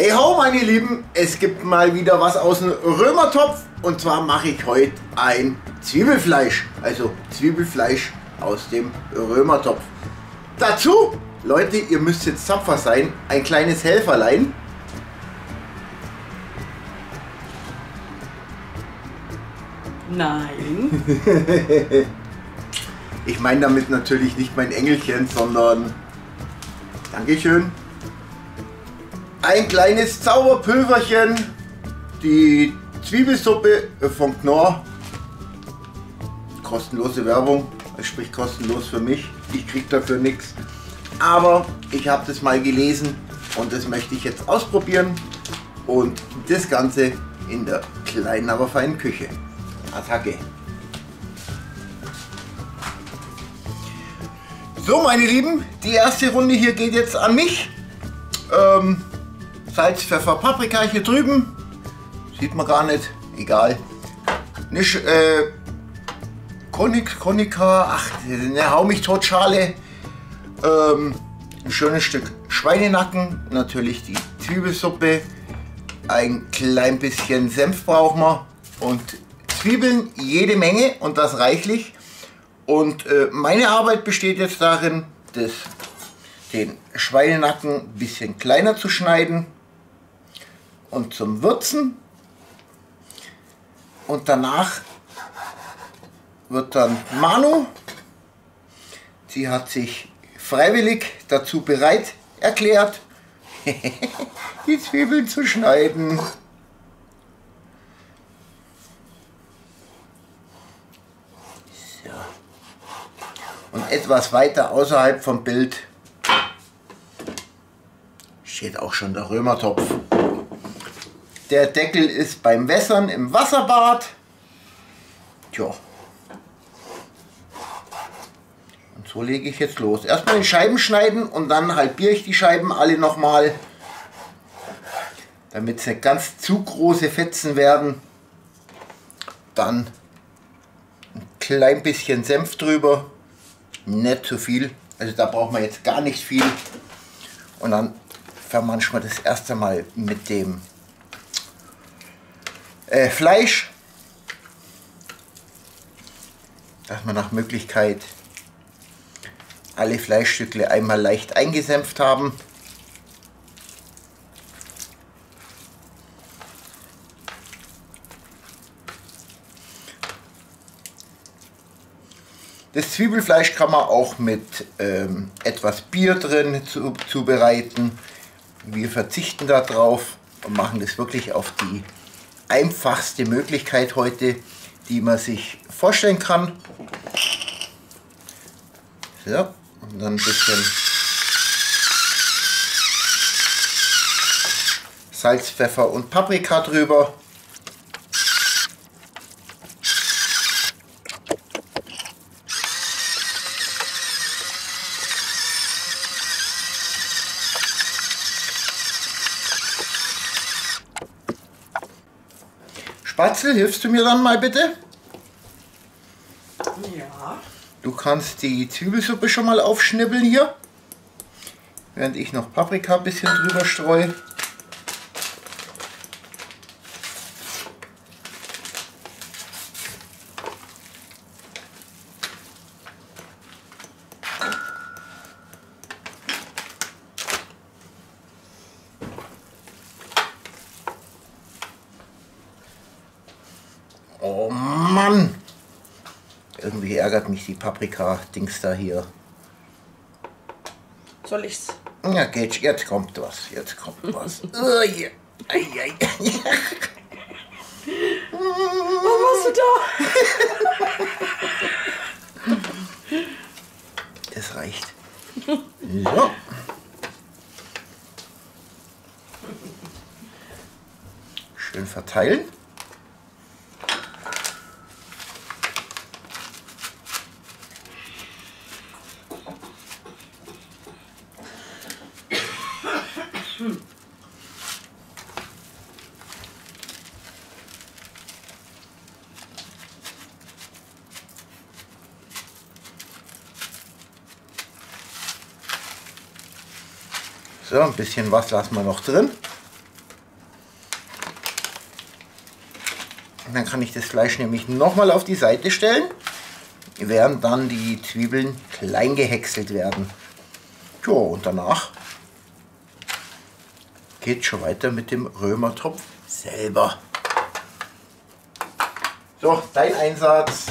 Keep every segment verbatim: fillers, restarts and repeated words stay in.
Hey ho meine Lieben, es gibt mal wieder was aus dem Römertopf und zwar mache ich heute ein Zwiebelfleisch, also Zwiebelfleisch aus dem Römertopf. Dazu, Leute, ihr müsst jetzt tapfer sein, ein kleines Helferlein. Nein. Ich meine damit natürlich nicht mein Engelchen, sondern, Dankeschön, ein kleines Zauberpulverchen, die Zwiebelsuppe von Knorr, kostenlose Werbung, sprich kostenlos für mich, ich krieg dafür nichts, aber ich habe das mal gelesen und das möchte ich jetzt ausprobieren und das Ganze in der kleinen, aber feinen Küche. Attacke! So meine Lieben, die erste Runde hier geht jetzt an mich. Ähm, Salz, Pfeffer, Paprika hier drüben. Sieht man gar nicht, egal. Nicht, äh, Konik, Konika, ach, ne, hau mich tot Schale. Ähm, ein schönes Stück Schweinenacken, natürlich die Zwiebelsuppe. Ein klein bisschen Senf brauchen wir und Zwiebeln jede Menge und das reichlich. Und äh, meine Arbeit besteht jetzt darin, das, den Schweinenacken ein bisschen kleiner zu schneiden und zum Würzen. Und danach wird dann Manu, sie hat sich freiwillig dazu bereit erklärt, die Zwiebeln zu schneiden. Und etwas weiter außerhalb vom Bild steht auch schon der Römertopf. Der Deckel ist beim Wässern im Wasserbad. Tja. Und so lege ich jetzt los. Erstmal in Scheiben schneiden und dann halbiere ich die Scheiben alle nochmal, damit es nicht ganz zu große Fetzen werden. Dann ein klein bisschen Senf drüber. Nicht zu viel, also da braucht man jetzt gar nicht viel. Und dann vermanschen wir das erste Mal mit dem äh, Fleisch, dass wir nach Möglichkeit alle Fleischstücke einmal leicht eingesenft haben. Das Zwiebelfleisch kann man auch mit ähm, etwas Bier drin zu, zubereiten. Wir verzichten darauf und machen das wirklich auf die einfachste Möglichkeit heute, die man sich vorstellen kann. So, und dann ein bisschen Salz, Pfeffer und Paprika drüber. Spatzel, hilfst du mir dann mal bitte? Ja. Du kannst die Zwiebelsuppe schon mal aufschnibbeln hier, während ich noch Paprika ein bisschen drüber streue. Oh Mann! Irgendwie ärgert mich die Paprika-Dings da hier. Soll ich's? Ja, geht, jetzt kommt was, jetzt kommt was. Oh, yeah. Ai, ai. Was machst du da? Das reicht. So. Schön verteilen. So, ein bisschen was lassen wir noch drin. Dann kann ich das Fleisch nämlich nochmal auf die Seite stellen, während dann die Zwiebeln klein gehäckselt werden. Jo, und danach geht es schon weiter mit dem Römertopf selber. So, dein Einsatz.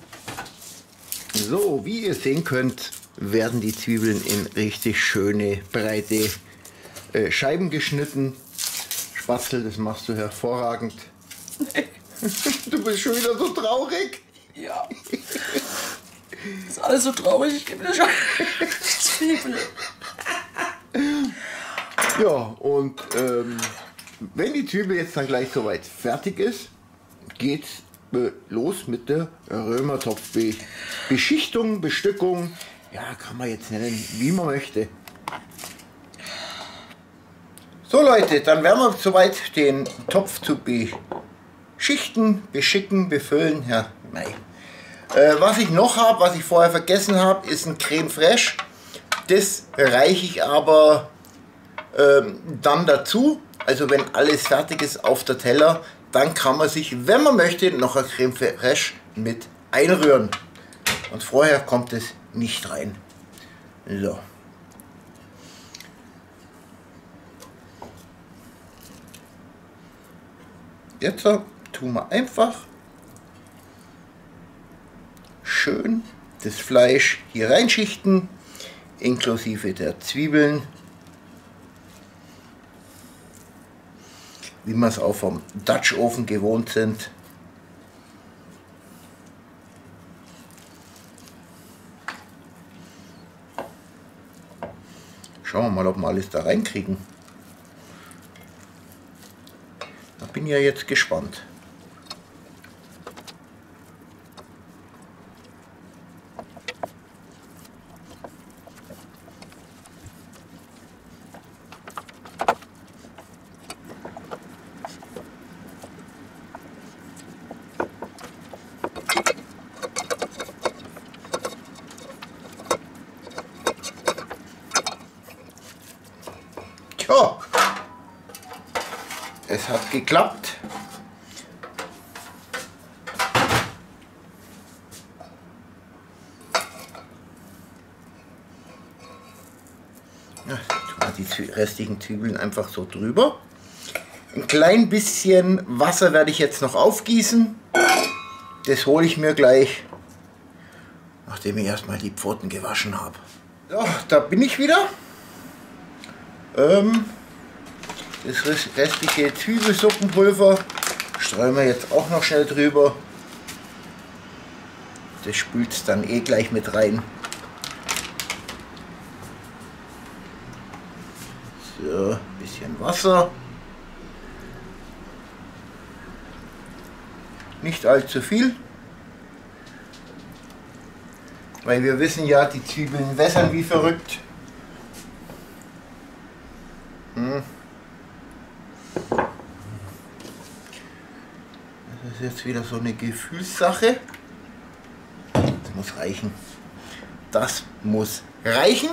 So, wie ihr sehen könnt, werden die Zwiebeln in richtig schöne, breite äh, Scheiben geschnitten. Spatzel, das machst du hervorragend. Du bist schon wieder so traurig. Ja. Ist alles so traurig, ich gebe dir schon Zwiebeln. Ja, und ähm, wenn die Zwiebel jetzt dann gleich soweit fertig ist, geht's äh, los mit der Römertopfbeschichtung, Bestückung. Ja, kann man jetzt nennen, wie man möchte. So Leute, dann werden wir soweit den Topf zu beschichten, beschicken, befüllen. Ja, nein. Äh, was ich noch habe, was ich vorher vergessen habe, ist ein Creme Fraiche. Das reiche ich aber ähm, dann dazu. Also wenn alles fertig ist auf der Teller, dann kann man sich, wenn man möchte, noch ein Creme Fraiche mit einrühren. Und vorher kommt es nicht rein. So. Jetzt tun wir einfach schön das Fleisch hier reinschichten, inklusive der Zwiebeln, wie wir es auch vom Dutch Oven gewohnt sind. Schauen wir mal, ob wir alles da reinkriegen. Da bin ich ja jetzt gespannt. Tja, es hat geklappt. Ja, tun wir die restlichen Zwiebeln einfach so drüber. Ein klein bisschen Wasser werde ich jetzt noch aufgießen. Das hole ich mir gleich, nachdem ich erstmal die Pfoten gewaschen habe. So, da bin ich wieder. Ähm, das restliche Zwiebelsuppenpulver streuen wir jetzt auch noch schnell drüber. Das spült es dann eh gleich mit rein. So, ein bisschen Wasser. Nicht allzu viel. Weil wir wissen ja, die Zwiebeln wässern wie verrückt. Hm. Das ist jetzt wieder so eine Gefühlssache. Das muss reichen. Das muss reichen.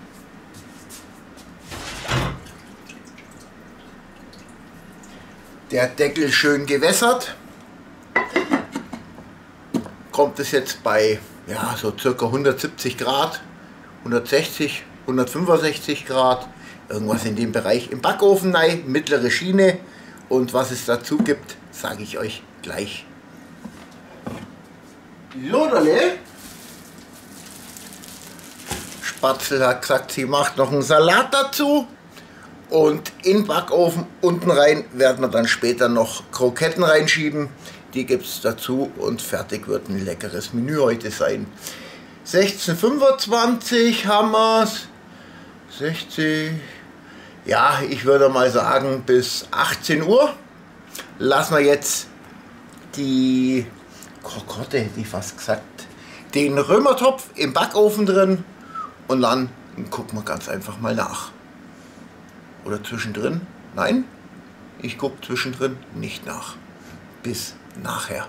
Der Deckel schön gewässert. Kommt es jetzt bei ja, so circa hundertsiebzig Grad, hundertsechzig, hundertfünfundsechzig Grad, irgendwas in dem Bereich im Backofen rein, mittlere Schiene, und was es dazu gibt, sage ich euch gleich. Jodele. Spatzel hat gesagt, sie macht noch einen Salat dazu, und in den Backofen unten rein werden wir dann später noch Kroketten reinschieben. Die gibt es dazu und fertig wird ein leckeres Menü heute sein. sechzehn Uhr fünfundzwanzig haben wir es. sechzig. Ja, ich würde mal sagen bis achtzehn Uhr. Lassen wir jetzt die Krokotte, hätte ich fast gesagt, den Römertopf im Backofen drin, und dann gucken wir ganz einfach mal nach. Oder zwischendrin? Nein, ich gucke zwischendrin nicht nach. Bis nachher.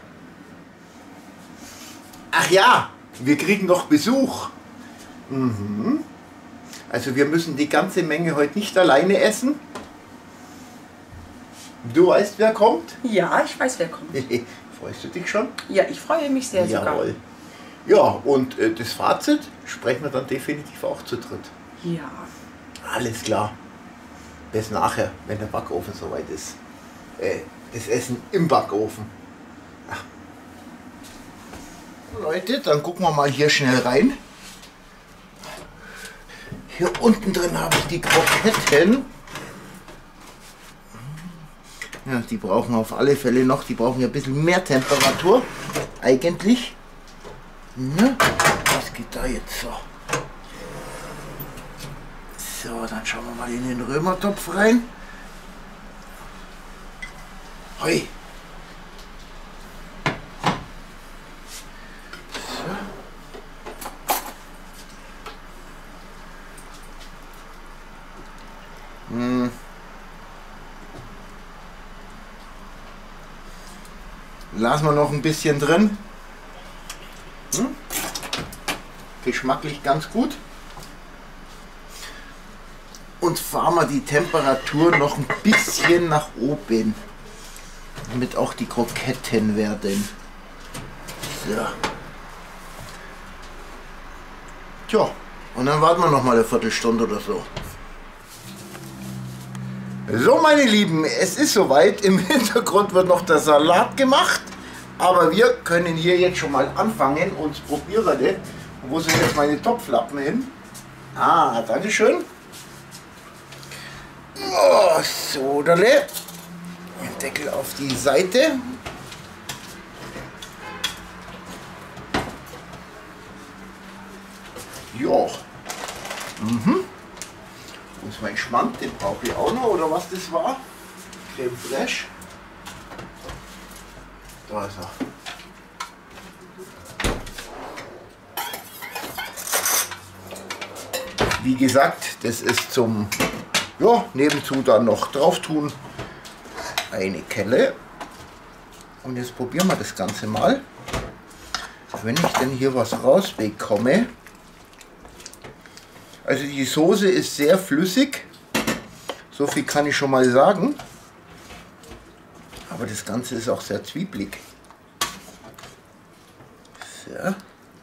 Ach ja, wir kriegen noch Besuch. Mhm. Also wir müssen die ganze Menge heute nicht alleine essen. Du weißt, wer kommt? Ja, ich weiß, wer kommt. Freust du dich schon? Ja, ich freue mich sehr Jawohl. Sogar. Ja, und äh, das Fazit sprechen wir dann definitiv auch zu dritt. Ja. Alles klar. Bis nachher, wenn der Backofen soweit ist. Äh, das Essen im Backofen. Ach. Leute, dann gucken wir mal hier schnell rein. Hier unten drin habe ich die Kroketten. Ja, die brauchen auf alle Fälle noch, die brauchen ja ein bisschen mehr Temperatur. Eigentlich. Ne? Was geht da jetzt so? So, dann schauen wir mal in den Römertopf rein. Hoi. So. Hm. Lassen wir noch ein bisschen drin. Hm? Geschmacklich ganz gut. Und fahren wir die Temperatur noch ein bisschen nach oben, damit auch die Kroketten werden. So. Tja, und dann warten wir noch mal eine Viertelstunde oder so. So, meine Lieben, es ist soweit. Im Hintergrund wird noch der Salat gemacht. Aber wir können hier jetzt schon mal anfangen und probieren das. Wo sind jetzt meine Topflappen hin? Ah, dankeschön. Oh, so, dale. Deckel auf die Seite. Ja. Mhm. Wo ist mein Schmand? Den brauche ich auch noch, oder was das war? Creme fraiche. Da ist er. Wie gesagt, das ist zum ja, nebenzu dann noch drauf tun. Eine Kelle. Und jetzt probieren wir das Ganze mal. Wenn ich denn hier was rausbekomme. Also die Soße ist sehr flüssig. So viel kann ich schon mal sagen. Aber das Ganze ist auch sehr zwiebelig. So.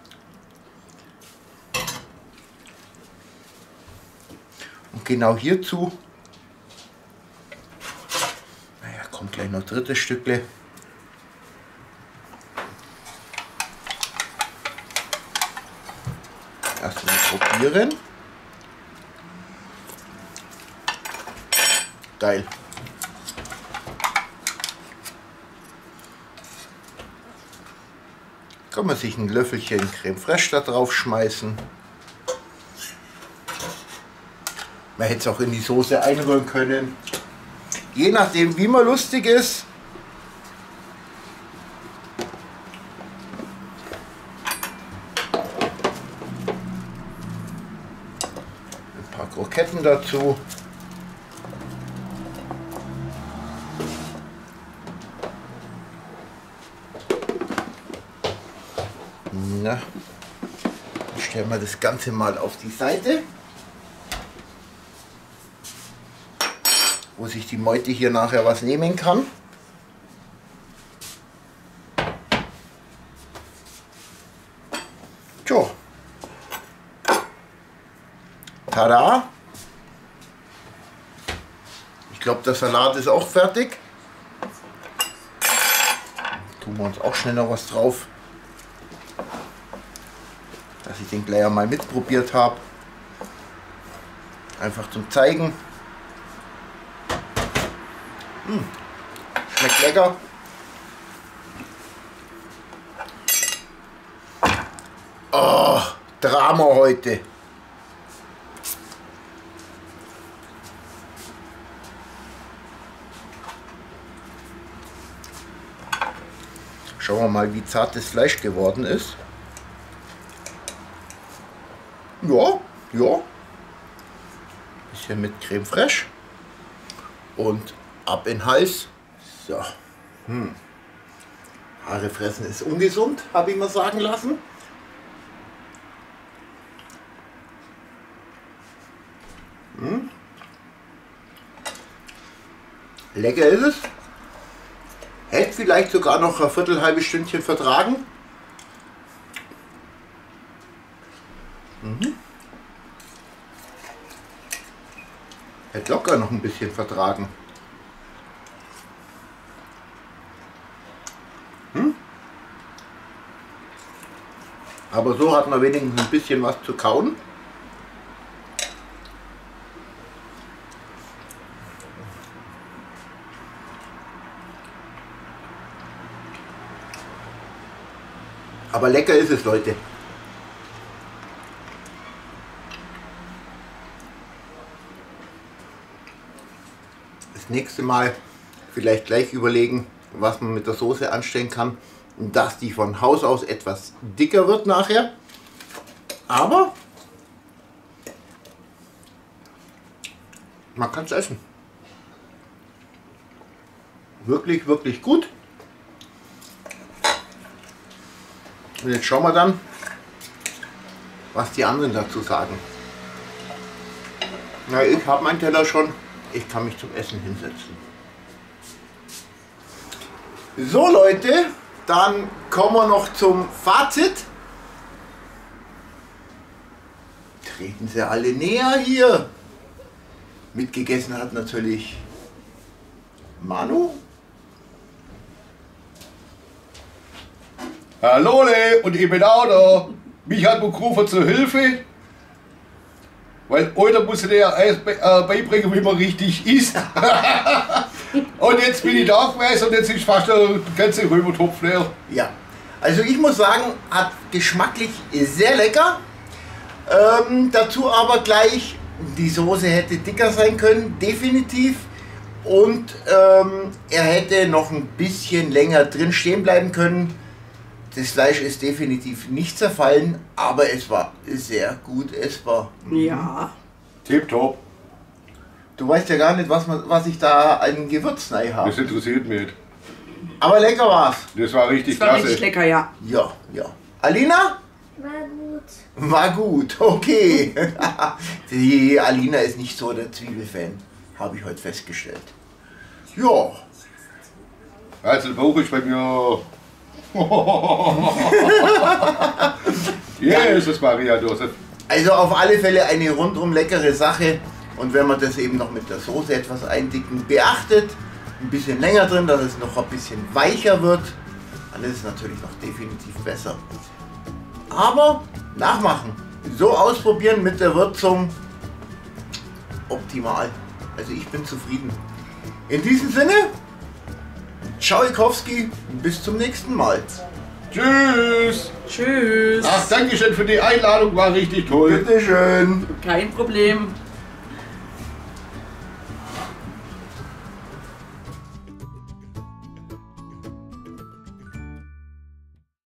Und genau hierzu, naja, kommt gleich noch drittes Stückle. Erstmal probieren. Geil. Kann man sich ein Löffelchen Creme fraiche da drauf schmeißen. Man hätte es auch in die Soße einrühren können. Je nachdem, wie man lustig ist. Ein paar Kroketten dazu. Na, dann stellen wir das Ganze mal auf die Seite, wo sich die Meute hier nachher was nehmen kann. Tja. Tada! Ich glaube, der Salat ist auch fertig. Tun wir uns auch schnell noch was drauf, dass ich den gleich einmal mitprobiert habe. Einfach zum Zeigen. Mmh. Schmeckt lecker. Oh, Drama heute. Schauen wir mal, wie zart das Fleisch geworden ist. Ja, ja. Bisschen mit Creme fraiche. Und ab in den Hals. So. Hm. Haare fressen ist ungesund, habe ich mal sagen lassen. Hm. Lecker ist es. Hätte vielleicht sogar noch ein Viertel, halbe Stündchen vertragen. Mhm. Hätte locker noch ein bisschen vertragen. Hm? Aber so hat man wenigstens ein bisschen was zu kauen. Aber lecker ist es, Leute. Das nächste Mal vielleicht gleich überlegen, was man mit der Soße anstellen kann, dass die von Haus aus etwas dicker wird nachher. Aber man kann es essen. Wirklich, wirklich gut. Und jetzt schauen wir dann, was die anderen dazu sagen. Na, ich habe meinen Teller schon. Ich kann mich zum Essen hinsetzen. So Leute, dann kommen wir noch zum Fazit. Treten Sie alle näher hier. Mitgegessen hat natürlich Manu. Hallo, und ich bin auch da. Mich hat man gerufen zur Hilfe. Weil heute muss ich dir ja erst be äh, beibringen, wie man richtig isst. Und jetzt bin ich da gewesen und jetzt ist fast der ganze Römertopf leer. Ja, also ich muss sagen, hat geschmacklich sehr lecker. Ähm, dazu aber gleich, die Soße hätte dicker sein können, definitiv. Und ähm, er hätte noch ein bisschen länger drin stehen bleiben können. Das Fleisch ist definitiv nicht zerfallen, aber es war sehr gut essbar. Ja. Tipptopp. Du weißt ja gar nicht, was, man, was ich da an Gewürz rein habe. Das interessiert mich nicht. Aber lecker war's. Das war richtig Das war klasse. richtig lecker, ja. Ja, ja. Alina? War gut. War gut, okay. Die Alina ist nicht so der Zwiebelfan, habe ich heute festgestellt. Ja. Also der Bauch ist bei mir... Jesus Maria Josef. Also auf alle Fälle eine rundum leckere Sache. Und wenn man das eben noch mit der Soße etwas eindicken beachtet, ein bisschen länger drin, dass es noch ein bisschen weicher wird, dann ist es natürlich noch definitiv besser. Aber nachmachen, so ausprobieren mit der Würzung, optimal. Also ich bin zufrieden. In diesem Sinne, Tschaikowski, bis zum nächsten Mal. Tschüss. Tschüss. Ach, danke schön für die Einladung, war richtig toll. Bitteschön. Kein Problem.